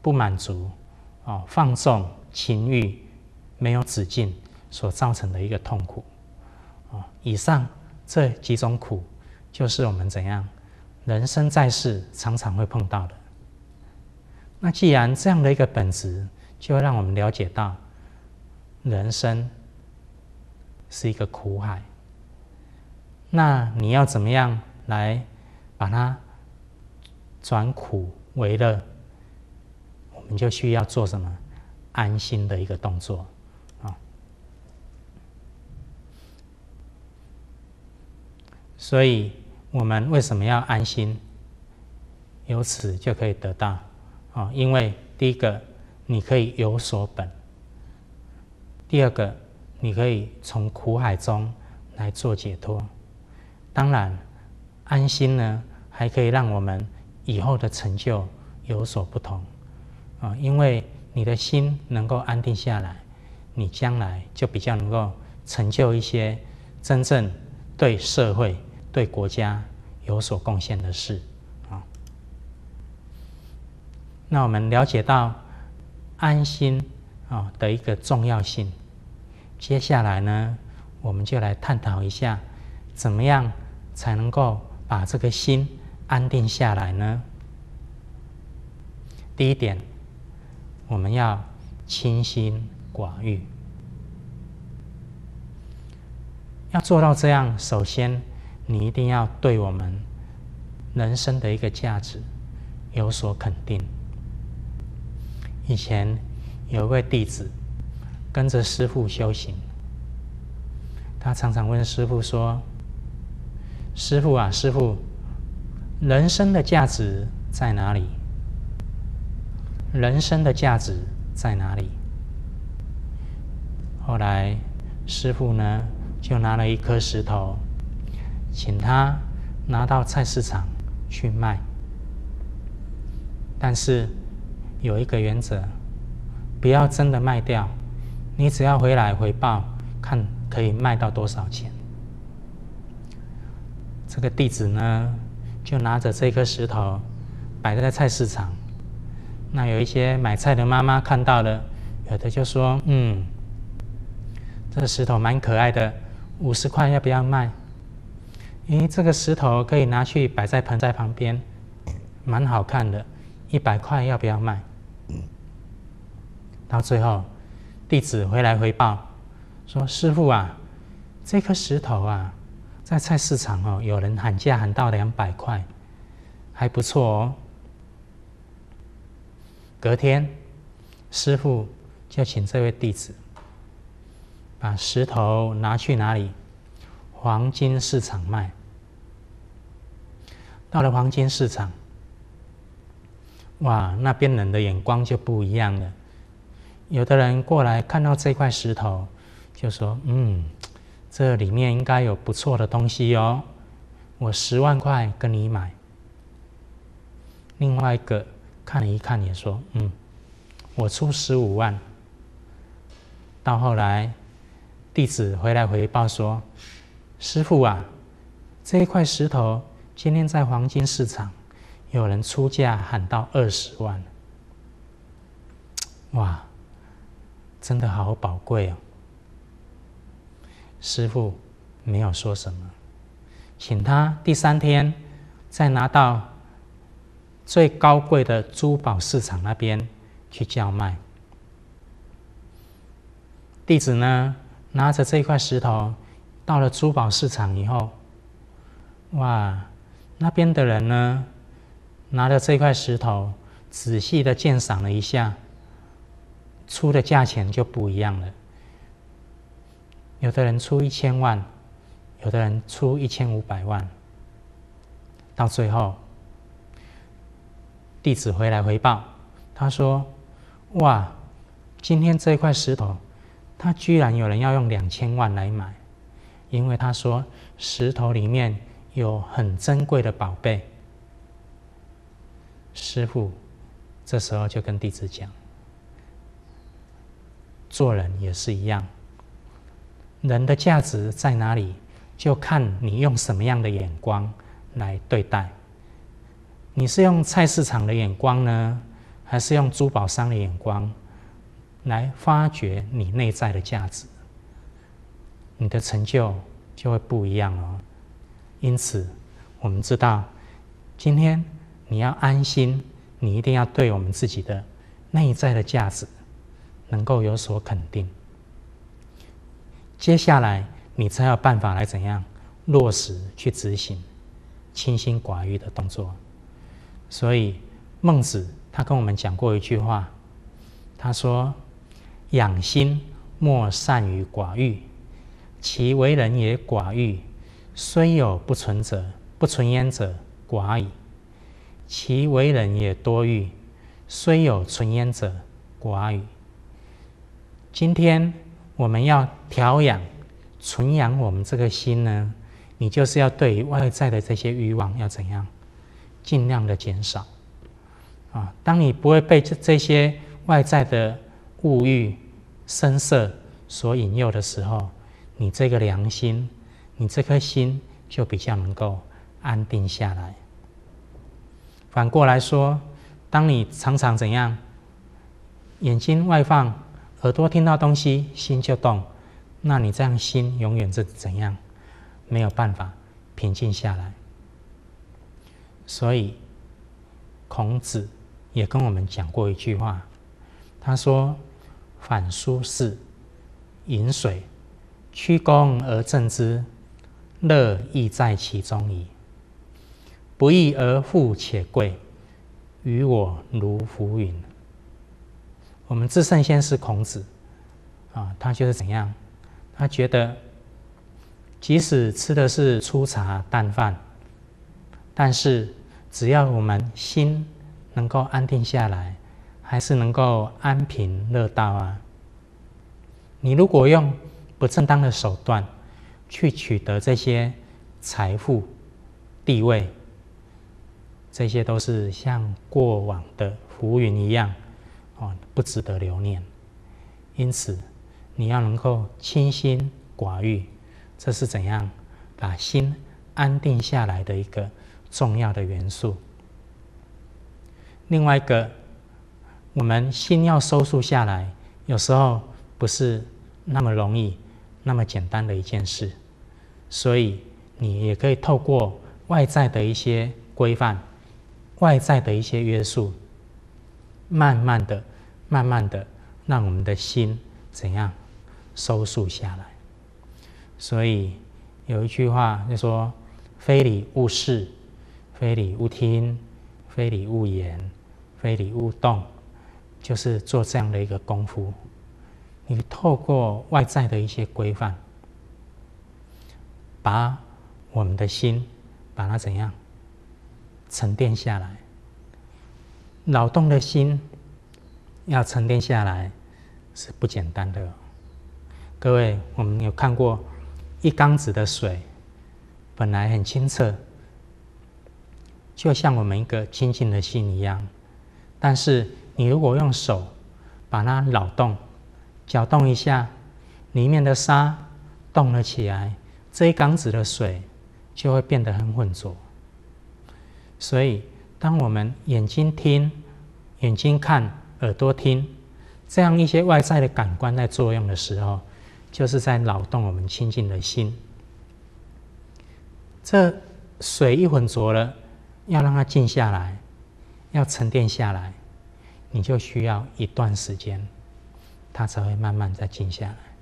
不满足、放纵、情欲没有止境所造成的一个痛苦。以上这几种苦，就是我们怎样人生在世常常会碰到的。那既然这样的一个本质，就会让我们了解到，人生是一个苦海。那你要怎么样来把它转苦为乐？我们就需要做什么？安心的一个动作啊。所以我们为什么要安心？由此就可以得到因为第一个，你可以有所本；第二个，你可以从苦海中来做解脱。当然，安心呢，还可以让我们以后的成就有所不同因为你的心能够安定下来，你将来就比较能够成就一些真正对社会、对国家有所贡献的事那我们了解到安心的一个重要性，接下来呢，我们就来探讨一下，怎么样才能够把这个心安定下来呢？第一点，我们要清心寡欲。要做到这样，首先你一定要对我们人生的一个价值有所肯定。以前有一位弟子跟着师父修行，他常常问师父说：“师父啊，师父，人生的价值在哪里？人生的价值在哪里？”后来师父呢，就拿了一颗石头，请他拿到菜市场去卖。但是有一个原则，不要真的卖掉，你只要回来回报，看可以卖到多少钱。这个弟子呢，就拿着这颗石头摆在菜市场。那有一些买菜的妈妈看到了，有的就说：“这个石头蛮可爱的，50块要不要卖？”这个石头可以拿去摆在盆栽旁边，蛮好看的，100块要不要卖？到最后，弟子回来回报说：“师父啊，这颗石头啊，在菜市场有人喊价喊到200块，还不错哦。”隔天，师父就请这位弟子把石头拿去哪里？黄金市场卖。到了黄金市场，哇，那边人的眼光就不一样了。有的人过来看到这块石头，就说：“这里面应该有不错的东西哦，我10万块跟你买。”另外一个看了一看也说：“我出15万。”到后来，弟子回来回报说：“师父啊，这一块石头今天在黄金市场，有人出价喊到20万。”哇，真的好宝贵哦！师父没有说什么，请他第3天再拿到最高贵的珠宝市场那边去叫卖。弟子呢，拿着这块石头到了珠宝市场以后，哇，那边的人呢，拿着这块石头仔细的鉴赏了一下，出的价钱就不一样了。有的人出1000万，有的人出1500万。到最后，弟子回来回报，他说：“哇，今天这块石头，他居然有人要用2000万来买，因为他说石头里面有很珍贵的宝贝。”师父这时候就跟弟子讲，做人也是一样，人的价值在哪里，就看你用什么样的眼光来对待。你是用菜市场的眼光呢， 还是用珠宝商的眼光来发掘你内在的价值，你的成就就会不一样哦。因此，我们知道，今天你要安心，你一定要对我们自己的内在的价值能够有所肯定。接下来，你才有办法来怎样落实去执行清心寡欲的动作。所以，孟子他跟我们讲过一句话，他说：“养心莫善于寡欲，其为人也寡欲，虽有不存焉者寡矣；其为人也多欲，虽有存焉者寡矣。”今天我们要调养、存养我们这个心呢，你就是要对于外在的这些欲望要怎样，尽量的减少。当你不会被这些外在的物欲、声色所引诱的时候，你这个良心，你这颗心就比较能够安定下来。反过来说，当你常常怎样，眼睛外放，耳朵听到东西，心就动，那你这样心永远是怎样，没有办法平静下来。所以孔子也跟我们讲过一句话，他说：“反苏轼，饮水，曲肱而振之，乐亦在其中矣。不义而富且贵，于我如浮云。”我们至圣先师孔子他就是怎样？他觉得，即使吃的是粗茶淡饭，但是只要我们心能够安定下来，还是能够安贫乐道啊。你如果用不正当的手段去取得这些财富、地位，这些都是像过往的浮云一样，不值得留念。因此，你要能够清心寡欲，这是怎样把心安定下来的一个重要的元素。另外一个，我们心要收束下来，有时候不是那么容易、那么简单的一件事。所以，你也可以透过外在的一些规范、外在的一些约束，慢慢的、让我们的心怎样收束下来。所以有一句话就说：“非礼勿视，非礼勿听，非礼勿言，非礼勿动”，就是做这样的一个功夫。你透过外在的一些规范，把我们的心把它怎样沉淀下来。劳动的心要沉淀下来是不简单的。各位，我们有看过一缸子的水，本来很清澈，就像我们一个清净的心一样。但是你如果用手把它扰动、搅动一下，里面的沙动了起来，这一缸子的水就会变得很浑浊。所以，当我们眼睛听、眼睛看、耳朵听，这样一些外在的感官在作用的时候，就是在扰动我们清净的心。这水一浑浊了，要让它静下来，要沉淀下来，你就需要一段时间，它才会慢慢再静下来。